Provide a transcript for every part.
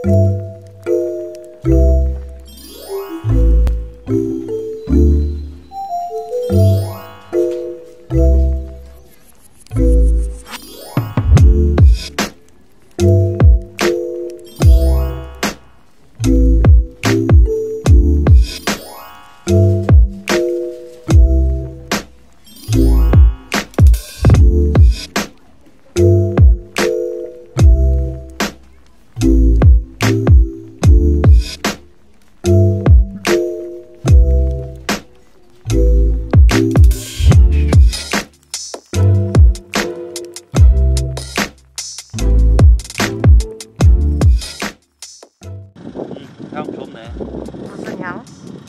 향 좋네. 무슨 향?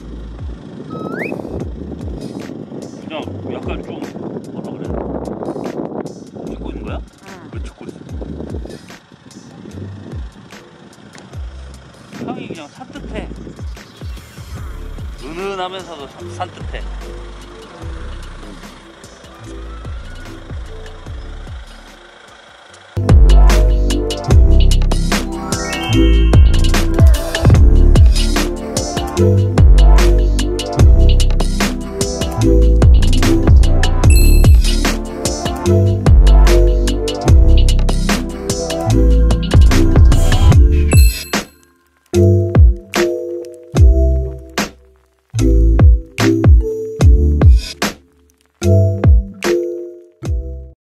그냥 약간 좀 뭐라 그래? 찍고 있는 거야? 응. 왜 찍고 있어? 향이 그냥 산뜻해. 은은하면서도 산뜻해.